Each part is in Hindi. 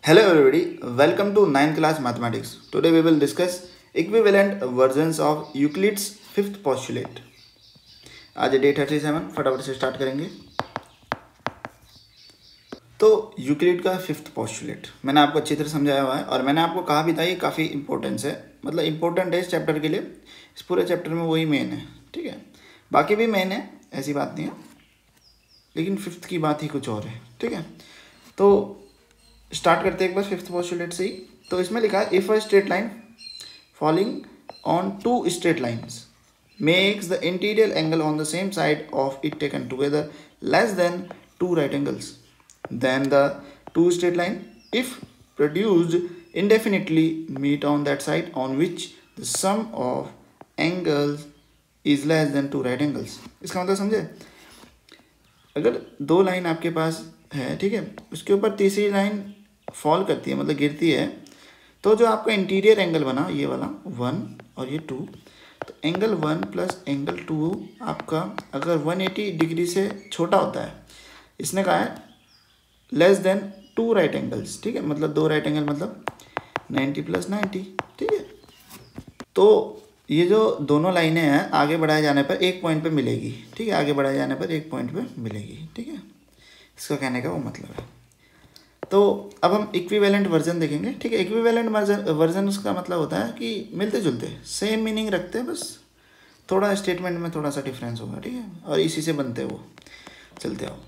Hello everybody, welcome to 9th class mathematics. Today we will discuss equivalent versions of Euclid's fifth postulate. आज डे 37 फटाफट से स्टार्ट करेंगे। तो यूक्लिड का फिफ्थ पोस्टुलेट मैंने आपको अच्छी तरह समझाया हुआ है और मैंने आपको कहा भी था ये काफ़ी इंपॉर्टेंस है, मतलब इंपॉर्टेंट है इस चैप्टर के लिए। इस पूरे चैप्टर में वही मेन है, ठीक है। बाकी भी मेन है, ऐसी बात नहीं है, लेकिन फिफ्थ की बात ही कुछ और है, ठीक है। तो स्टार्ट करते हैं एक बार फिफ्थ पोस्टुलेट से ही। तो इसमें लिखा है if a straight line falling on two straight lines makes the interior angle on the same side of it taken together less than two right angles, then the two straight line if produced indefinitely meet on that side on which the sum of angles is less than two right angles। इसका मतलब समझे, अगर दो लाइन आपके पास है, ठीक है, उसके ऊपर तीसरी लाइन फॉल करती है, मतलब गिरती है, तो जो आपका इंटीरियर एंगल बना ये वाला 1 और ये 2, तो एंगल 1 प्लस एंगल 2 आपका अगर 180 डिग्री से छोटा होता है, इसने कहा है less than two right angles, ठीक है, मतलब दो राइट एंगल मतलब 90 प्लस 90, ठीक है। तो ये जो दोनों लाइनें हैं आगे बढ़ाए जाने पर एक पॉइंट पे मिलेगी, ठीक है, आगे बढ़ाए जाने पर एक पॉइंट पे मिलेगी, ठीक है, इसका कहने का वो मतलब है। तो अब हम इक्विवेलेंट वर्जन देखेंगे, ठीक है। इक्विवेलेंट वर्जन उसका मतलब होता है कि मिलते जुलते, सेम मीनिंग रखते हैं, बस थोड़ा स्टेटमेंट में थोड़ा सा डिफरेंस होगा, ठीक है, और इसी से बनते वो। चलते आओ।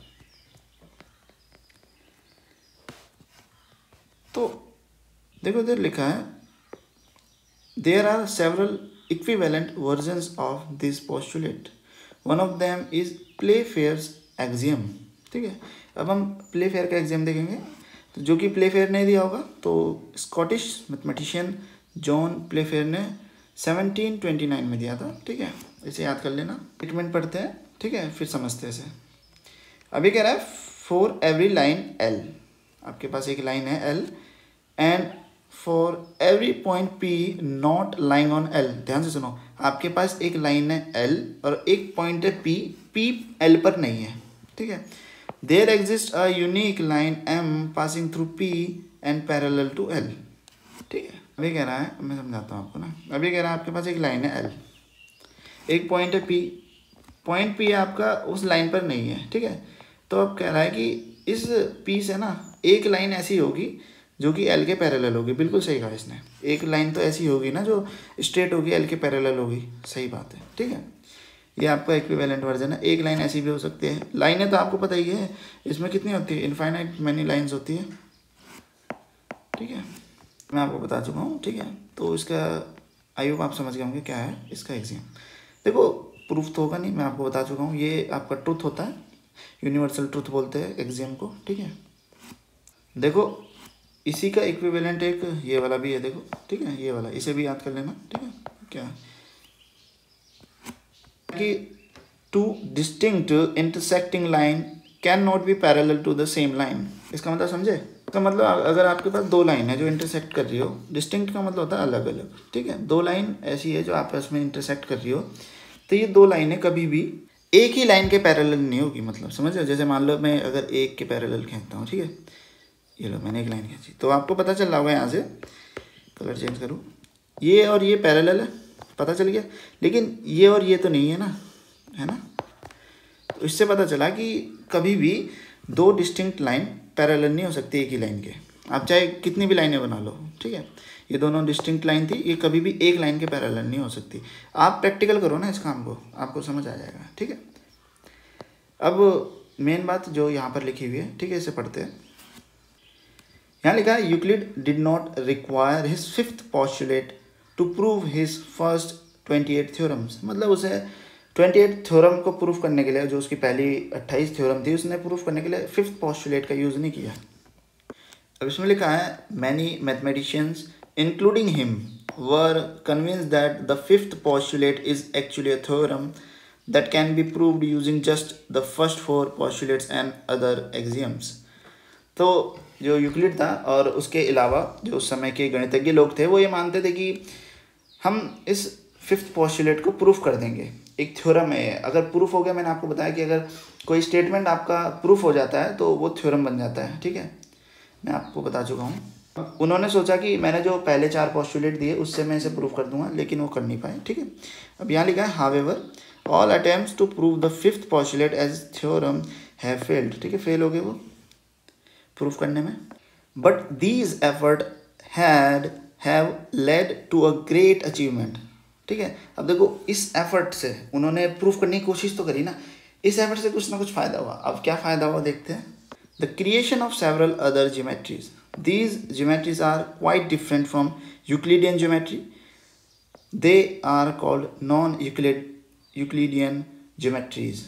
तो देखो इधर लिखा है there are several equivalent versions of this postulate, one of them is Playfair's axiom, ठीक है। अब हम प्लेफेयर का एग्जाम देखेंगे, तो जो कि प्लेफेयर ने दिया होगा, तो स्कॉटिश मैथमेटिशियन जॉन प्लेफेयर ने 1729 में दिया था, ठीक है, इसे याद कर लेना। स्टेटमेंट पढ़ते हैं, ठीक है, फिर समझते हैं इसे। अभी कह रहा है फॉर एवरी लाइन एल, आपके पास एक लाइन है L, and for every point P not lying on L, ध्यान से सुनो, आपके पास एक लाइन है एल और एक पॉइंट है पी, पी एल पर नहीं है, ठीक है। There exist a unique line M passing through P and parallel to L, ठीक है। अभी कह रहा है, मैं समझाता हूँ आपको ना। अभी कह रहा है आपके पास एक लाइन है एल, एक पॉइंट है पी, पॉइंट पी आपका उस लाइन पर नहीं है, ठीक है। तो अब कह रहा है कि इस पी से ना एक लाइन ऐसी होगी जो कि एल के पैरेलल होगी, बिल्कुल सही कहा इसने। एक लाइन तो ऐसी होगी ना जो स्ट्रेट होगी, एल के पैरेलल होगी, सही बात है, ठीक है। ये आपका इक्विवेलेंट वर्जन है। एक लाइन ऐसी भी हो सकती है, लाइनें तो आपको पता ही है इसमें कितनी होती है, इनफाइनाइट मैनी लाइन्स होती है, ठीक है, मैं आपको बता चुका हूँ, ठीक है। तो इसका आई होप आप समझ गए होंगे क्या है इसका एग्जाम। देखो प्रूफ तो होगा नहीं, मैं आपको बता चुका हूँ, ये आपका ट्रुथ होता है, यूनिवर्सल ट्रुथ बोलते हैं एग्जाम को, ठीक है। देखो इसी का इक्विवेलेंट एक ये वाला भी है, देखो, ठीक है, ये वाला, इसे भी याद कर लेना, ठीक है। क्या कि two distinct intersecting line can not be parallel to the same line, इसका मतलब समझे। तो मतलब अगर आपके पास दो लाइन है जो इंटरसेक्ट कर रही हो, डिस्टिंक्ट का मतलब होता है अलग अलग, ठीक है, दो लाइन ऐसी है जो आपस में इंटरसेक्ट कर रही हो, तो ये दो लाइनें कभी भी एक ही लाइन के पैरेलल नहीं होगी, मतलब समझ रहे हो। जैसे मान लो मैं अगर एक के पैरेलल खींचता हूँ, ठीक है, ये लो मैंने एक लाइन खींची, तो आपको पता चल रहा होगा, यहाँ से कलर चेंज करूँ, ये और ये पैरेलल है, पता चल गया, लेकिन ये और ये तो नहीं है ना, है ना। तो इससे पता चला कि कभी भी दो डिस्टिंक्ट लाइन पैरेलल नहीं हो सकती एक ही लाइन के, आप चाहे कितनी भी लाइनें बना लो, ठीक है। ये दोनों डिस्टिंक्ट लाइन थी, ये कभी भी एक लाइन के पैरेलल नहीं हो सकती। आप प्रैक्टिकल करो ना इस काम को, आपको समझ आ जाएगा, ठीक है। अब मेन बात जो यहाँ पर लिखी हुई है, ठीक है, इसे पढ़ते हैं। यहाँ लिखा है Euclid did not require his fifth postulate to prove his first 28 theorems, मतलब उसे 28 थ्योरम को प्रूफ करने के लिए, जो उसकी पहली 28 थ्योरम थी, उसने प्रूफ करने के लिए फिफ्थ पोस्टुलेट का यूज़ नहीं किया। अब इसमें लिखा है many mathematicians including him were convinced that the fifth postulate is actually a theorem that can be proved using just the first four postulates and other axioms। तो जो यूक्लिड था और उसके अलावा जो उस समय के गणितज्ञ लोग थे, वो ये मानते थे कि हम इस फिफ्थ पोस्टुलेट को प्रूफ कर देंगे, एक थ्योरम है। अगर प्रूफ हो गया, मैंने आपको बताया कि अगर कोई स्टेटमेंट आपका प्रूफ हो जाता है तो वो थ्योरम बन जाता है, ठीक है। मैं आपको बता चुका हूँ। उन्होंने सोचा कि मैंने जो पहले 4 पोस्टुलेट दिए उससे मैं इसे प्रूव कर दूंगा, लेकिन वो कर नहीं पाए। ठीक है, अब यहाँ लिखा है however all attempts to prove the 5th postulate as theorem have failed. ठीक है, फेल हो गए वो प्रूफ करने में। But these effort have led to a great achievement. ठीक है, अब देखो इस एफर्ट से उन्होंने प्रूफ करने की कोशिश तो करी ना, इस एफर्ट से कुछ ना कुछ फ़ायदा हुआ। अब क्या फ़ायदा हुआ देखते हैं। The creation of several other geometries, these geometries are quite different from Euclidean geometry, they are called non Euclidean geometries.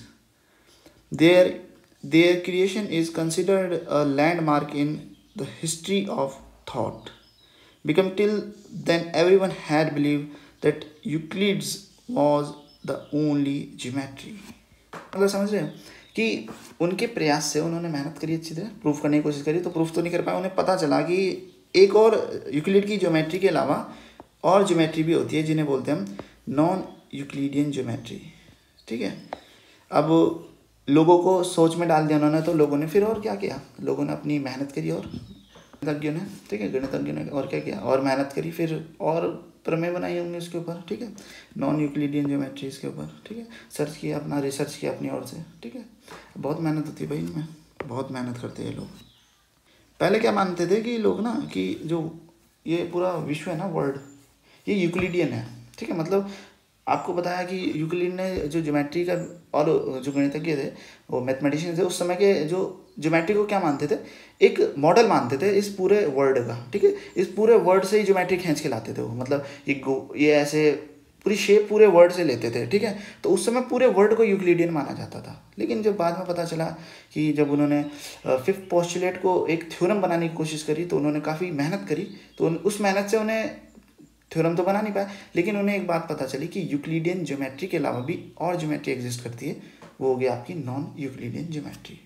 Their creation is considered a landmark in the history of thought. Because till then everyone had believed that Euclid's was the only geometry. मतलब समझ रहे हो कि उनके प्रयास से उन्होंने मेहनत करी, अच्छी तरह प्रूफ करने की कोशिश करी, तो प्रूफ तो नहीं कर पाए। उन्हें पता चला कि एक और यूक्लिड की ज्योमेट्री के अलावा और ज्योमेट्री भी होती है जिन्हें बोलते हैं हम नॉन यूक्लिडियन ज्योमेट्री। ठीक है, अब लोगों को सोच में डाल दिया उन्होंने, तो लोगों ने फिर और क्या किया, लोगों ने अपनी मेहनत करी और गणितज्ञों ने, ठीक है, गणितज्ञों ने और क्या किया, और मेहनत करी, फिर और प्रमेय बनाई होंगे उसके ऊपर। ठीक है, नॉन यूक्लिडियन ज्योमेट्रीज के ऊपर। ठीक है, सर्च किया, अपना रिसर्च किया अपनी ओर से। ठीक है, बहुत मेहनत होती है भाई इनमें, बहुत मेहनत करते हैं लोग। पहले क्या मानते थे कि लोग ना कि जो ये पूरा विश्व है ना, वर्ल्ड, ये यूक्लिडियन है। ठीक है, मतलब आपको बताया कि यूक्लिड ने जो ज्योमेट्री का और जो गणितज्ञ थे, वो मैथमेटिशियन थे, उस समय के जो ज्योमेट्री को क्या मानते थे, एक मॉडल मानते थे इस पूरे वर्ल्ड का। ठीक है, इस पूरे वर्ल्ड से ही ज्योमेट्री खींच के लाते थे वो, मतलब ये ऐसे पूरी शेप पूरे वर्ल्ड से लेते थे। ठीक है, तो उस समय पूरे वर्ल्ड को यूक्लिडियन माना जाता था। लेकिन जब बाद में पता चला कि जब उन्होंने 5th पोस्टुलेट को एक थ्योरम बनाने की कोशिश करी, तो उन्होंने काफ़ी मेहनत करी, तो उस मेहनत से उन्हें थ्योरम तो बना नहीं पाया, लेकिन उन्हें एक बात पता चली कि यूक्लिडियन ज्योमेट्री के अलावा भी और ज्योमेट्री एग्जिस्ट करती है, वो हो गया आपकी नॉन यूक्लिडियन ज्योमेट्री।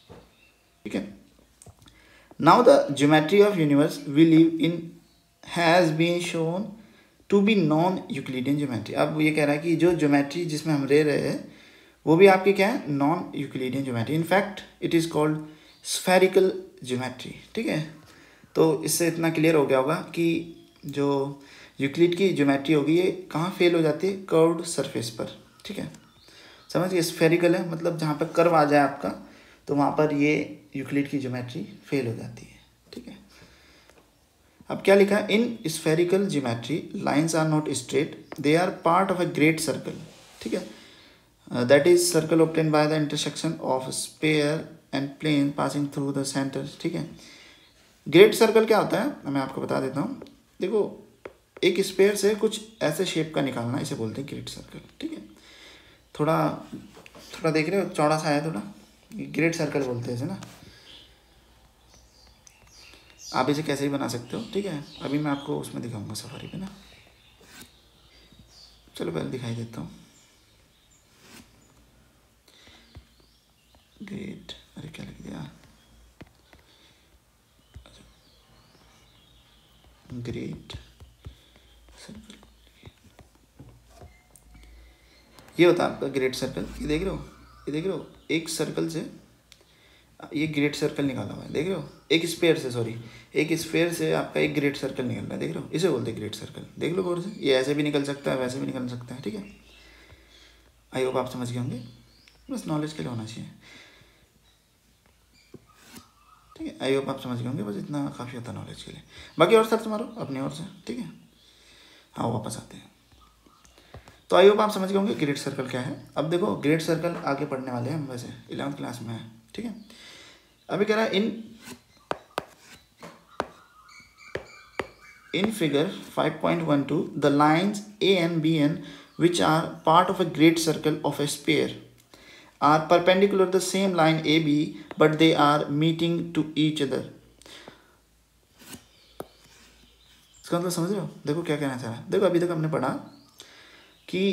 ठीक है, now the geometry of universe we live in has been shown to be non Euclidean geometry. अब ये कह रहा है कि जो ज्योमेट्री जिसमें हम रह रहे हैं वो भी आपकी क्या है, non Euclidean geometry. In fact it is called spherical geometry. ठीक है, तो इससे इतना क्लियर हो गया होगा कि जो यूक्लिड की ज्योमेट्री होगी ये कहाँ फेल हो जाती है, कर्व्ड सरफेस पर। ठीक है, समझिए, स्फेरिकल है मतलब जहाँ पर कर्व आ जाए आपका, तो वहाँ पर ये यूक्लिड की ज्योमेट्री फेल हो जाती है। ठीक है, अब क्या लिखा है, in spherical geometry lines are not straight, they are part of a great circle. ठीक है, that is circle obtain by the intersection of sphere and plane passing through the centre. ठीक है, ग्रेट सर्कल क्या होता है मैं आपको बता देता हूँ। देखो, एक स्फीयर से कुछ ऐसे शेप का निकालना, इसे बोलते हैं ग्रेट सर्कल। ठीक है, थोड़ा देख रहे हो, चौड़ा सा है थोड़ा, ग्रेट सर्कल बोलते हैं इसे ना। आप इसे कैसे भी बना सकते हो। ठीक है, अभी मैं आपको उसमें दिखाऊंगा सफारी पे ना। चलो पहले दिखाई देता हूँ। ग्रेट, अरे क्या लिख दिया, ग्रेट सर्कल, ये होता है आपका ग्रेट सर्कल। ये देख रहे हो, एक सर्कल से ये ग्रेट सर्कल निकाला हुआ है, देख रहे हो, एक स्फीयर से, सॉरी, एक स्फीयर से आपका एक ग्रेट सर्कल निकल रहा है, देख रहे हो, इसे बोलते हैं ग्रेट सर्कल। देख लो गौर से, ये ऐसे भी निकल सकता है, वैसे भी निकल सकता है। ठीक है, आई होप आप समझ गए होंगे, बस नॉलेज के लिए होना चाहिए। ठीक है, आई होप आप समझ गए होंगे, बस इतना काफ़ी होता है नॉलेज के लिए। बाकी और सर्च मारो अपनी ओर से। ठीक है, हाँ वापस आते हैं। तो आई होप आप समझ गए होंगे ग्रेट सर्कल क्या है। अब देखो, ग्रेट सर्कल आगे पढ़ने वाले हैं हम, वैसे 11th क्लास में है। ठीक है, अभी कह रहा है in figure 5.12 the lines A and B N which are part of a great circle of a sphere are perpendicular the same line A B but they are meeting to each other. इसका मतलब समझ रहे हो, देखो क्या कहना चाह रहा है। देखो, अभी तक हमने पढ़ा कि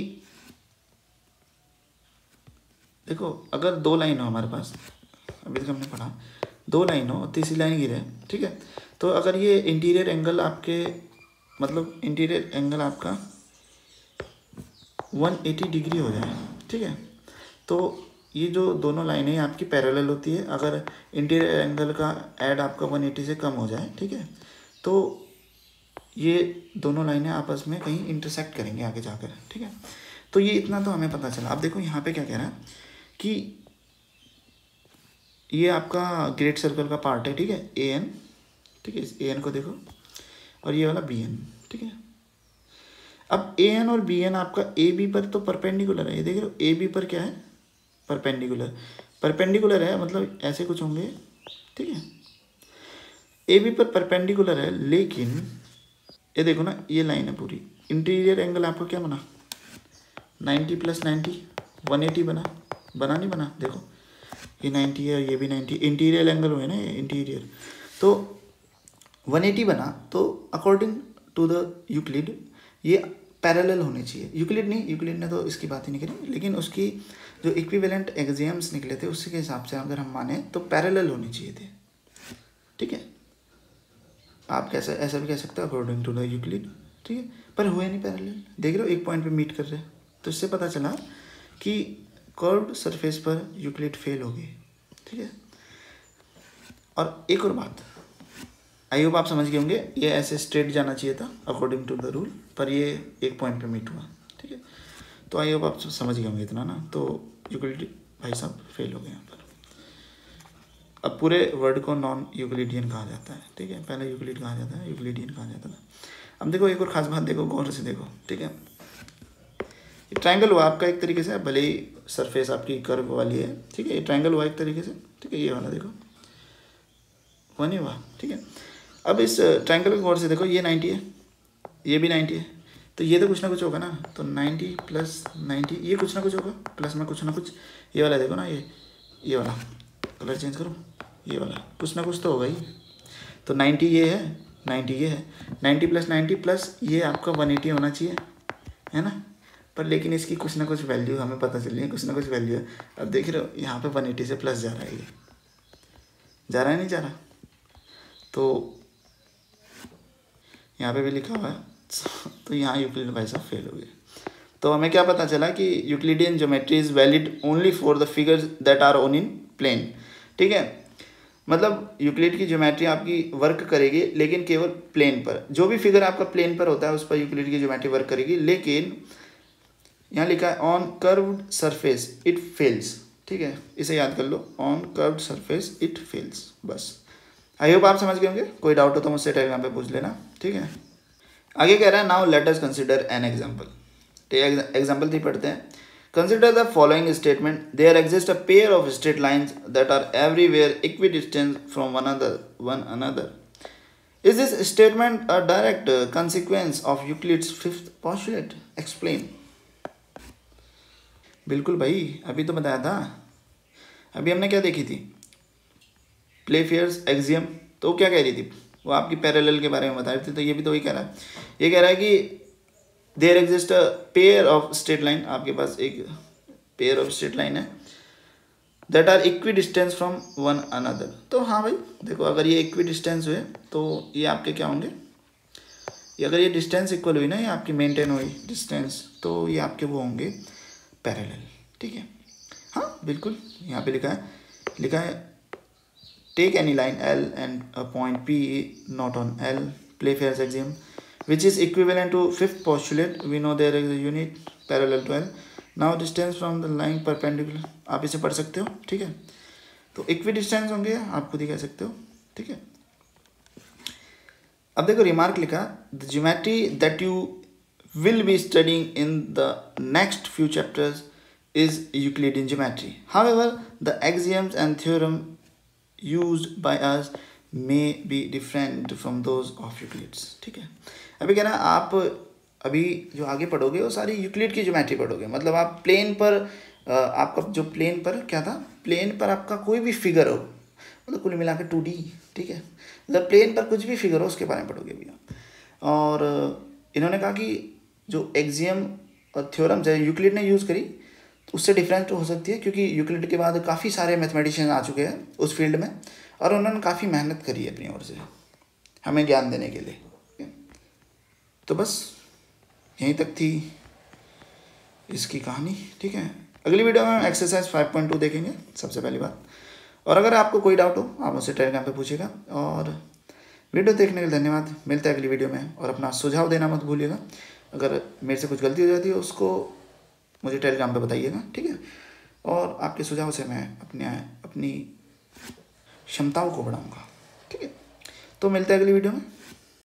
देखो, अगर 2 लाइन हो हमारे पास, अभी तक हमने पढ़ा 2 लाइन हो, तीसरी लाइन गिरे। ठीक है, तो अगर ये इंटीरियर एंगल आपके, मतलब इंटीरियर एंगल आपका 180 डिग्री हो जाए। ठीक है, तो ये जो दोनों लाइनें आपकी पैरेलल होती है अगर इंटीरियर एंगल का ऐड आपका 180 से कम हो जाए, ठीक है, तो ये दोनों लाइनें आपस में कहीं इंटरसेक्ट करेंगे आगे जाकर, ठीक है। तो ये इतना तो हमें पता चला। अब देखो यहाँ पे क्या कह रहा है कि ये आपका ग्रेट सर्कल का पार्ट है, ठीक है, ए एन, ठीक है, इस ए एन को देखो, और ये वाला बी एन, ठीक है। अब ए एन और बी एन आपका ए बी पर तो परपेंडिकुलर है, ये देख रहे हो, ए बी पर क्या है, परपेंडिकुलर, परपेंडिकुलर है मतलब ऐसे कुछ होंगे, ठीक है, ए बी पर परपेंडिकुलर है, लेकिन ये देखो ना, ये लाइन है पूरी, इंटीरियर एंगल आपका क्या बना, 90 + 90 180 बना, बना नहीं बना, देखो ये 90 है, ये भी 90, इंटीरियर एंगल हुए ना ये इंटीरियर, तो 180 बना। तो अकॉर्डिंग टू द यूक्लिड ये पैरेलल होने चाहिए, यूक्लिड नहीं, यूक्लिड ने तो इसकी बात ही नहीं करी, लेकिन उसकी जो इक्विवेलेंट एक्सियम्स निकले थे उसके हिसाब से अगर हम माने तो पैरेलल होने चाहिए थे, ठीक है। आप कैसे ऐसा भी कह सकते हो अकॉर्डिंग टू द यूक्लिड, ठीक है, पर हुए नहीं पैरेलल, देख रहे हो एक पॉइंट पे मीट कर रहे हैं, तो इससे पता चला कि कर्व्ड सरफेस पर यूक्लिड फेल हो गई, ठीक है। और एक और बात, आई होप आप समझ गए होंगे, ये ऐसे स्ट्रेट जाना चाहिए था अकॉर्डिंग टू द रूल, पर ये एक पॉइंट पे मीट हुआ, ठीक है। तो आई होप आप समझ गए होंगे इतना ना, तो यूक्लिड भाई साहब फेल हो गए यहाँ पर। अब पूरे वर्ड को नॉन यूक्लिडियन कहा जाता है, ठीक है, पहले यूक्लिड कहा जाता है, यूक्लिडियन कहा जाता था। अब देखो एक और खास बात देखो, गौर से देखो, ठीक है, ट्रायंगल हुआ आपका एक तरीके से, भले ही सरफेस आपकी कर्व वाली है, ठीक है, ये ट्रायंगल हुआ एक तरीके से, ठीक है, ये वाला देखो हुआ नहीं हुआ, ठीक है। अब इस ट्रायंगल को गौर से देखो, ये 90 है, ये भी 90 है, तो ये तो कुछ ना कुछ होगा ना, तो 90 + 90 ये कुछ ना कुछ होगा, प्लस में कुछ ना कुछ, ये वाला देखो ना, ये वाला कलर चेंज करो, ये वाला कुछ ना कुछ तो होगा ही, तो 90 ये है, 90 ये है, 90 + 90 प्लस ये आपका 180 होना चाहिए, है ना, पर लेकिन इसकी कुछ ना कुछ वैल्यू हमें पता चली है, कुछ ना कुछ वैल्यू है। अब देख रहे हो यहाँ पे 180 से प्लस जा रहा है, ये जा रहा है नहीं जा रहा, तो यहाँ पे भी लिखा हुआ है, तो यहाँ यूक्लिड भाई साहब फेल हो गए। तो हमें क्या पता चला कि Euclidean geometry is valid only for the figures that are on in plane, ठीक है, मतलब यूक्लिड की ज्योमेट्री आपकी वर्क करेगी लेकिन केवल प्लेन पर, जो भी फिगर आपका प्लेन पर होता है उस पर यूक्लिड की ज्योमेट्री वर्क करेगी, लेकिन यहाँ लिखा है on curved surface it fails, ठीक है, इसे याद कर लो, on curved surface it fails, बस। आई होप आप समझ गए होंगे, कोई डाउट हो तो मुझसे टेलीग्राम पे पूछ लेना, ठीक है। आगे कह रहा है now let us consider an example, ठीक, एग्जांपल 3 पढ़ते हैं। Consider the following statement, there exist a pair of straight lines that are everywhere equidistant from one another. Is this statement a direct consequence of Euclid's fifth postulate, explain. बिल्कुल भाई, अभी तो बताया था, अभी हमने क्या देखी थी, प्लेफेयर्स एक्सियम, तो क्या कह रही थी वो, आपकी पैरेलल के बारे में बता रही थी, तो ये भी तो वही कह रहा है, ये कह रहा है कि there exist a pair of straight line, आपके पास एक पेयर ऑफ स्ट्रेट लाइन है, that are equidistance from one another. तो हाँ भाई देखो, अगर ये इक्वी डिस्टेंस हुए तो ये आपके क्या होंगे, ये अगर ये डिस्टेंस इक्वल हुई ना, ये आपकी मेंटेन हुई डिस्टेंस, तो ये आपके वो होंगे पैरेलल, ठीक है। हाँ बिल्कुल, यहाँ पे लिखा है take any line L and a point P not on L, Playfair's axiom, which is equivalent to fifth postulate. We know there is a unit parallel to L. Now distance from the line perpendicular, आप इसे पढ़ सकते हो, ठीक है, तो इक्वी डिस्टेंस होंगे, आप खुद ही कह सकते हो, ठीक है। अब देखो रिमार्क लिखा, the geometry that you will be studying in the next few chapters is Euclidean geometry, however the axioms and theorem used by us may be different from those of Euclids, ठीक है। अभी क्या ना, आप अभी जो आगे पढ़ोगे वो सारी यूक्लिड की ज्योमेट्री पढ़ोगे, मतलब आप प्लेन पर आपका जो प्लेन पर क्या था, प्लेन पर आपका कोई भी फिगर हो, मतलब कुल मिला के 2D, ठीक है, मतलब प्लेन पर कुछ भी फिगर हो उसके बारे में पढ़ोगे भैया। और इन्होंने कहा कि जो एक्सियम और थ्योरम्स है यूक्लिड ने यूज़ करी, तो उससे डिफरेंट हो सकती है, क्योंकि यूक्लिड के बाद काफ़ी सारे मैथमेटिशियन आ चुके हैं उस फील्ड में, और उन्होंने काफ़ी मेहनत करी है अपनी ओर से हमें ज्ञान देने के लिए। तो बस यहीं तक थी इसकी कहानी, ठीक है। अगली वीडियो में हम एक्सरसाइज 5.2 देखेंगे सबसे पहली बात। और अगर आपको कोई डाउट हो आप मुझसे टेलीग्राम पे पूछिएगा। और वीडियो देखने के लिए धन्यवाद। मिलते हैं अगली वीडियो में। और अपना सुझाव देना मत भूलिएगा। अगर मेरे से कुछ गलती हो जाती है उसको मुझे टेलीग्राम पे बताइएगा, ठीक है। और आपके सुझाव से मैं अपनी क्षमताओं को बढ़ाऊँगा, ठीक है। तो मिलते हैं अगली वीडियो में।